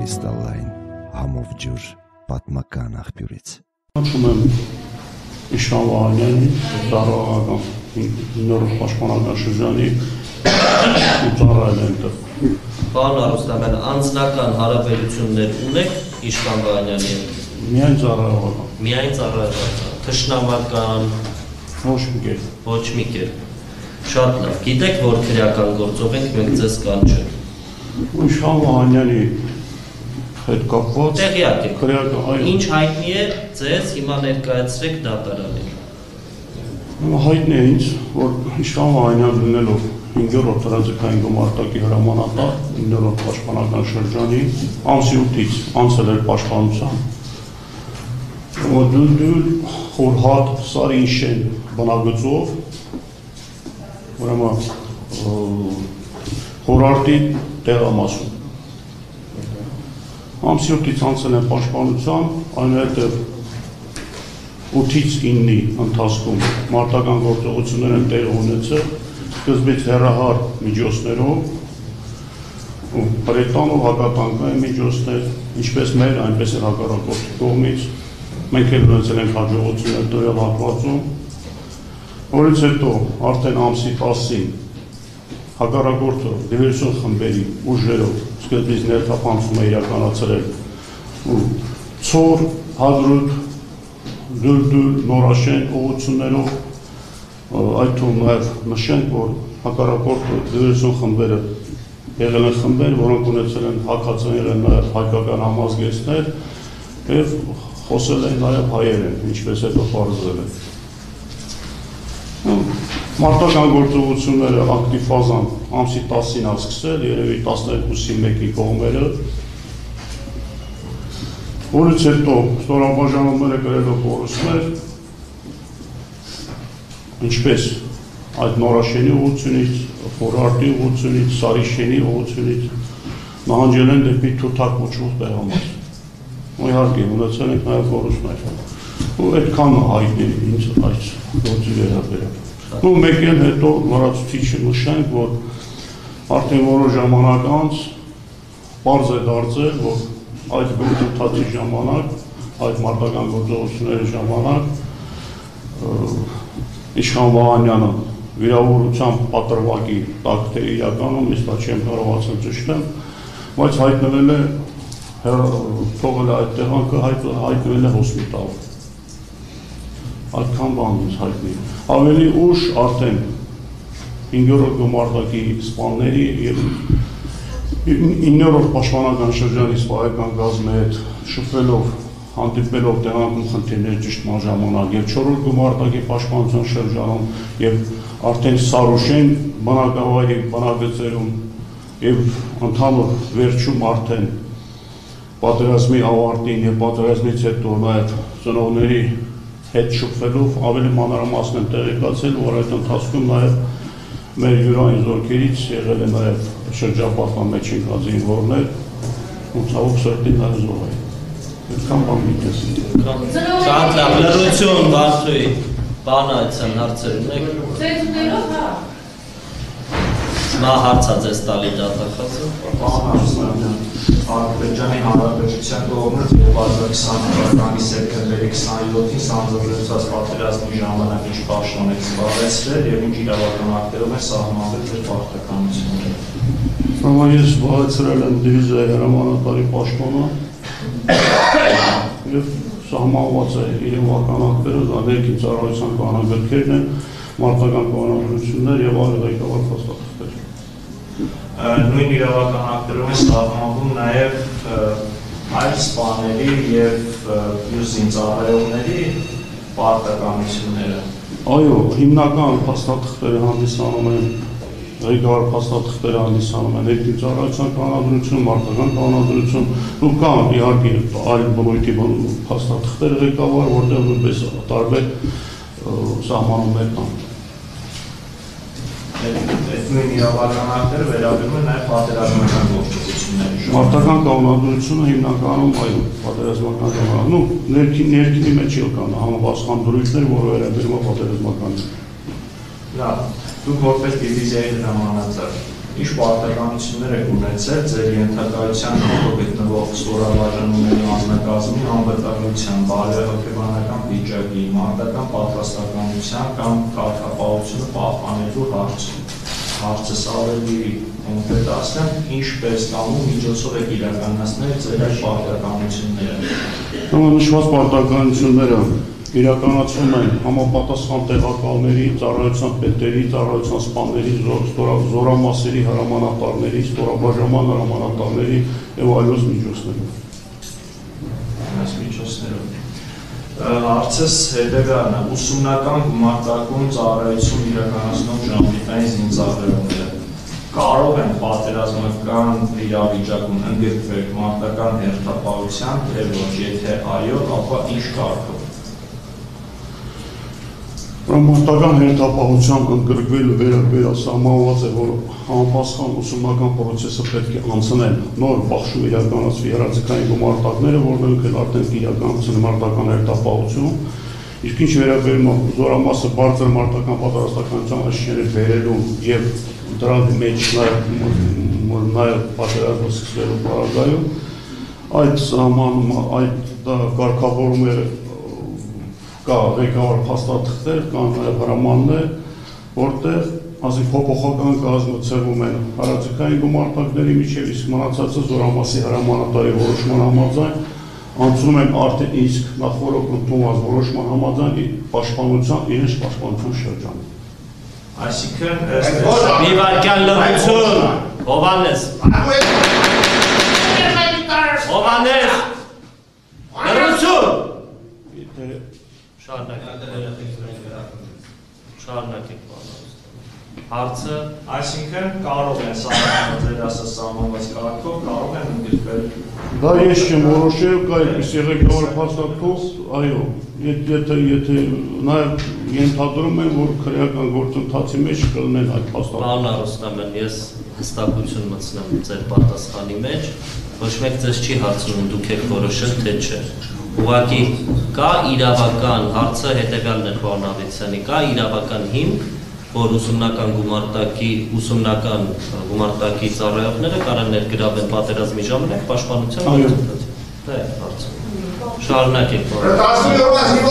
կրիստալային համով ջուր պատմական աղբյուրից։ Հաշվում եմ Իշխան Վահանյանի ծառայական 9-րդ պաշտպանական շրջանի ծառայել այնտեղ։ Պարոն Արուստամյան, անձնական հարաբերություններ ունեք Իշխան Վահանյանի հետ։ Միայն ծառայողական։ Միայն ծառայողական, թշնամական։ Ոչ մի կերպ։ Ոչ մի կերպ։ Շատ լավ։ Գիտեք, որ քրեական գործով ենք մենք ձեզ կանչել։ Իշխան Վահանյանի հետ կապված Տեղյակ եք։ քրեական, այո։ Ինչ հայտնի է ձեզ, հիմա ներկայացրեք դատարանին։ Հայտնի է ինձ, որ Իշխան Վահանյան լինելով 5-րդ հրաձգային գումարտակի հրամանատար 9-րդ պաշտպանական շրջանի ամսի 8-ից անցել էր պաշտպանության դուլ խորհատ Սարինշեն բնագծով ուրեմն խորհրդի տեղամասում ամսի 8-ից անցել են պաշտպանության, այնուհետև 8-ից 9-ի ընթացքում մարտական գործողություններ են տեղի ունեցել, սկզբից հեռահար միջոցներով, պրետանով հակատանկային միջոցներ, ինչպես մեր, այնպես էլ հակառակորդի կողմից, մենք էլ ունեցել ենք հաջողություններ տվյալ հատվածում, որից հետո արդեն ամսի 10-ին հակառակորդը դիվերսիոն խմբերի ուժերով սկզբից ներթափանցում է իրականացրել Ցոր, Հադրութ, Դուլդուլ, Նորաշեն ուղղություններով, այդ թվում նաև նշենք, որ հակառակորդը դիվերսիոն խմբերը եղել են խմբեր, որոնք ունեցել են հակացել են նաև հայկական համազգեստներ և խոսել են նաև հայերեն, ինչպես հետո պարզվել է։ Մարտական գործողությունները ակտիվ ֆազան ամսի 10-ին է սկսել, երևի 12-ի 1-ի կողմերը, որից հետո ստորաբաժանումները կրելով կորուստներ, ինչպես այդ Նորաշենի ուղղությունից, Խորհրդի ուղղությունից, Սարիշենի ուղղությունից նահանջել են դեպի Թութակ կոչվող տեղամաս։ Իհարկե ունեցել ենք նաև կորուստներ։ Ու այդքան հայտնի ինձ այս գործի վերաբերյալ։ Ու մեկ էլ հետո լրացուցիչը նշենք, որ արդեն որոշ ժամանակ անց պարզ է դարձել, որ այդ գործընթացի ժամանակ, այդ մարտական գործողությունների ժամանակ Իշխան Վահանյանը վիրավորության պատրվակի տակ թե իրականում, իսկ դա չեմ կարողացել ճշտել, բայց հայտնվել է թողել է այդ տեղանքը, հայտնվել է հոսպիտալում։ Այդքան բան ինձ հայտնի։ Ավելի ուշ արդեն 5-րդ գումարտակի սպաների և 9-րդ պաշտպանական շրջանի սպայական գազմի հետ շփվելով, հանդիպելով տեղանքում խնդիրներ ճշտման ժամանակ և 4-րդ գումարտակի պաշտպանության շրջանում և արդեն Սարուշեն բնակավայրի բնագծերում և ընդհանուր վերջում արդեն պատերազմի ավարտին և պատերազմից հետո նաև ծնողների հետ շփվելով ավելի մանրամասն են տեղեկացել, որ այդ ընթացքում նաև մեր յուրային զորքերից եղել է նաև շրջապատման մեջ ընկած զինվորներ ու ցավոք սրտի նաև զոհեր։ Այդքան բան գիտես։ Շատ լավ, լրություն Վարդուհի, բան այդցան հարցեր ունեք։ Ձեզներով, հա։ Նա հարց է ձեզ տալի դատախազը։ Պարոն Արուստամյան, Ադրբեջանի Հանրապետության կողմից 2020 թվականի սեպտեմբերի 27-ին սանձազերծված պատերազմի ժամանակ ինչ պաշտոն եք զբաղեցրել և ինչ իրավական ակտերով է սահմանվել ձեր պարտականությունը։ Ես զբաղեցրել եմ դիվիզիայի հրամանատարի պաշտոնը և սահմանված է իրավական ակտերը, դա ներքին ծառայության կանոնագրքերն են, մարտական կանոնադրություններ և այլ ղեկավար փաստաթղթեր։ Նույն իրավական ակտերով է սահմանվում նաև այլ սպաների և մյուս զինծառայողների պարտականությունները։ Այո, հիմնական փաստաթղթերը հանդիսանում են, ղեկավար փաստաթղթերը հանդիսանում են ներքին ծառայության կանոնադրություն, մարտական կանոնադրություն, ու կան իհարկե այլ բնույթի փաստաթղթեր ղեկավար, որտեղ նույնպես տարբեր սահմանումներ կան։ Նույն իրավական ակտերը վերաբերում են նաև պատերազմական գործողությունների։ Մարտական կանոնադրությունը հիմնականում այո, պատերազմական ժամանակ, ներքինի մեջ էլ կան համապատասխան դրույթներ, որը վերաբերում է պատերազմականին։ Լավ, դուք որպես դիվիզիայի հրամանատար, Ինչ պարտականություններ եք ունեցել ձեր ենթակայության հետո գտնվող ստորաբաժանումների անձնակազմի անվտանգության, բարոյահոգեբանական վիճակի, մարտական պատրաստականության կամ կարգապահությունը պահպանելու հարցում։ Հարցս ավելի կոնկրետացնեմ, ինչպես կամ ու միջոցով եք իրականացնել ձեր այդ պարտականությունները։ Նշված պարտականությունները իրականացվում են համապատասխան տեղակալների, ծառայության պետերի, ծառայության սպաների, զորամասերի հրամանատարների, ստորաբաժանման հրամանատարների եւ այլոց միջոցներով։ Հարցս հետևյալն է, ուսումնական գումարտակում ծառայություն իրականացնող ժամանակային զինծառայողները կարող են պատերազմական իրավիճակում ընդգրկվել մարտական հերթապահության, թե ոչ, եթե այո, ապա ինչ կարգով։ Մարտական հերթապահությամբ ընդգրկվելու վերասահմանված է, որ համապատասխան ուսումնական պրոցեսը պետք է անցնել նոր բաշխում իրականացվի հրաձգային գումարտակները, որոնք էլ արդեն իրականացել մարտական հերթապահություն, իսկ ինչ վերաբերում է զորամասը բարձր մարտական պատրաստականության աչքերը բերելու եւ դրա մեջ նաեւ պատերազմը սկսվելու պարագայում, այդ սահմանում այդ կարգավորումները կա ղեկավար փաստաթղթեր, կան նաև հրամաններ, որտեղ ասենք փոփոխական կազմը ծրվում են հրաձգային գումարտակների միջև, իսկ մնացածը զորամասի հրամանատարի որոշման համաձայն անցնում են արդեն իսկ նախորդ ընդունված որոշման համաձայն պաշտպանության իրենց պաշտպանության շրջանում։ Այսինքն մի վարքյան լրություն, Հովհաննես։ Հովհաննես։ Լրություն։ Շարունակեք հարցը, այսինքն կարող են ձեր ասած սահմանված կարգով, կարող են ընդգրկվել։ Դա ես չեմ որոշել, կա այդպիսի ղեկավար փաստաթուղթ, այո, եթե նաև ենթադրում են, որ քրեական գործընթացի մեջ կլինեն այդ փաստաթուղթը։ Պարոն Արոստամյան, ես հստակություն մտցնեմ ձեր պատասխանի մեջ, ոչ մեկ ձեզ չի հարցնում, դուք եք որոշել, թե չէ։ Ուղղակի կա իրավական, հարցը հետևյալն է պարոն Ավետիսյանի, կա իրավական հիմք, որ ուսումնական գումարտակի ծառայողները կարող ներգրավեն պատերազմի ժամանակ պաշտպանության գործընթացին։ Դա է հարցը։ Շարունակեք պարոն։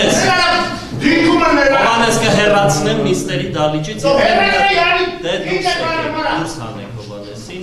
Հովհաննես կհեռացնեմ նիստերի դահլիճից դե դուրս հանեք Հովհաննեսին։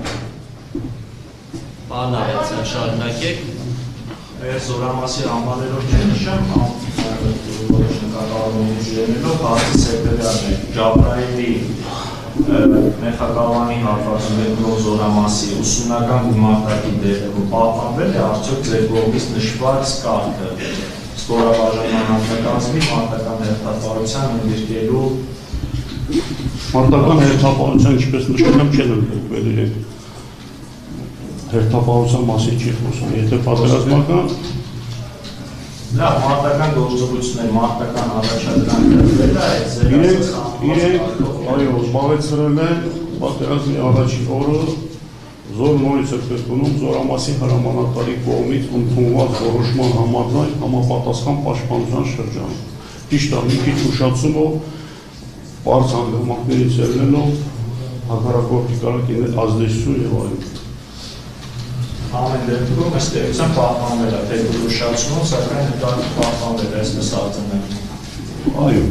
Պարոն Ավետիսյան, շարունակեք։ Ես զորամասի անվաներով չնշեմ, որոշ նկատառումների ջրենելով, հարցս հետևյալն է, Ջաբրայելի մեխակալանի հատվածում գտնվող զորամասի ուսումնական գումարտակի դեպքում պահպանվել է արդյոք ձեր կողմից նշված կարգը ստորաբաժանման անձնակազմի մարտական հերթապահության ընդգրկելու մարտական հերթապահության ինչպես նշել եմ չեն ընդգրկվել իրենք հերթապահության մասին չի խոսում, եթե պատերազմական լավ, մարտական գործողություններ, մարտական առաջադրանքներ իրենք այո, զբաղեցրել են պատերազմի առաջին օրը զոր նորից է կրկնում զորամասի հրամանատարի կողմից ընդունված որոշման համաձայն համապատասխան պաշտպանության շրջանում։ Ճիշտ է, մի քիչ ուշացումով բարձր հանգամանքներից ելնելով հակառակորդի կարող է ազդեցություն եւ այլն։ Ամեն դեպքում ըստ էության պահպանվել է, թե ուշացումով, սակայն հետագայում պահպանվել է, այսպես արձանագրում։ Այո։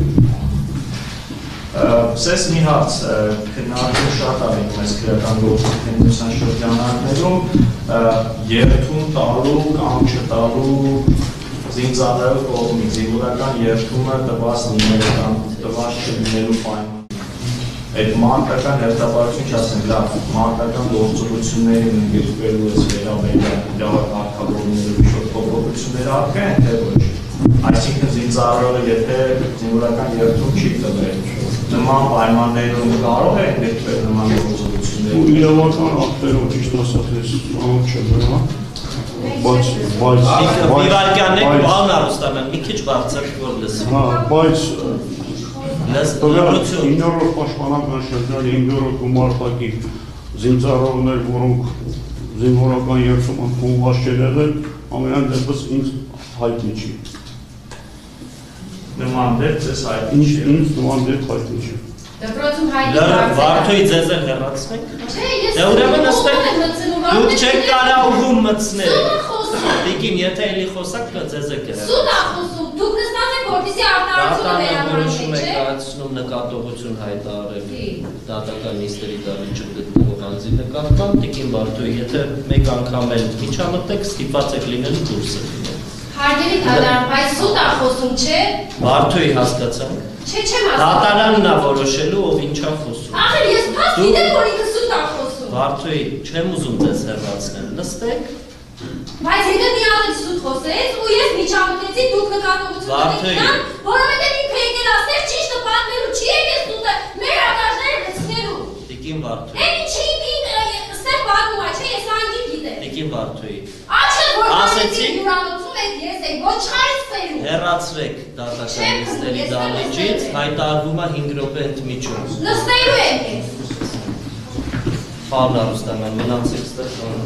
Սես մի հարց, քննարկում շատ արինք մեզ քրեական գործունեության շրջանակներում, երթում տալու կամ չտալու զինծառայող կողմից, զինվորական երթումը տված լինելու կամ տված չլինելու պայման։ Այդ մարտական հերթապահություն չասենք, լավ, մարտական գործողություններին ընդգրկվելու ես վերաբերյալ իրավակարգավորումների մի փոփոխություններ արկա են, թե ոչ։ Այսինքն զինծառայողը եթե զինվորական երթում չի տվել, նման պայմաններում կարող է ընդգրկվել նման գործողություններ։ Իրավական ակտերով ճիշտ ասած ես չեմ վրա, մի վարքյանեք, պարոն Արոստամյան, մի քիչ բարձր որ լսի։ Բայց 9-րդ պաշտպանական շրջանի 5-րդ գումարտակի զինծառայողներ, որոնք զինվորական երթում ընդունված չեն եղել, ամենայն դեպս ինձ հայտնի չի։ Նման դեպք ձեզ հայտնի չի։ Ինձ նման դեպք հայտնի չի։ Դպրոցում հայտնի Վարդոյի ձեզ էլ հեռացնենք։ Չէ, ես Դե ուրեմն ըստեք մտցնում դուք չեք կարող ուղում մտցնել։ Սուտ է խոսում։ Տիկին, եթե էլի խոսակ ձեզ եք Սուտ է խոսում։ Դուք նստած եք որպեսզի արտահայտությունը Դատանավորություն եք վերաբերեք, չէ՞։ կայացնում նկատողություն հայտարարել դատական նիստերի դահլիճում գտնվող անձի նկատմամբ, Տիկին Վարդոյի, եթե մեկ անգամ էլ միջամտեք, ստիպված եք լինել դուրս եք լինել։ Հարգելի դատարան, բայց սուտ է խոսում, չէ՞։ Վարդոյի հասկացանք։ Չէ, չեմ ասում։ Դատարանն է որոշելու, ով ինչա խոսում։ Ախր ես փաստ գիտեմ, որ ինքը սուտ է խոսում։ Վարդոյի, չեմ ուզում ձեզ հեռացնել, նստեք։ Բայց հետո մի ալեць սուտ խոսեց, ու ես միջամտեցի դուք նկատողություն ունեցան, որովհետև ինքը եկել ասել ճիշտը պատմելու, չի եկել սուտը մեր ադաժները լցնելու։ Տիկին Վարդոյի։ Էն ինչի ստեղ պատմում է, չէ, ես անգի գիտեմ։ Տիկին Վարդոյի։ Աչը որ Ասեցի։ հյուրանոցում եք ես եք, ոչ հայց սերում։ Հեռացրեք դատական նիստերի դահլիճից, հայտարարվում է 5 րոպե ընդմիջում։ Նստելու եմ ես։ Պարոն Արուստանյան, մնացեք ստեղ։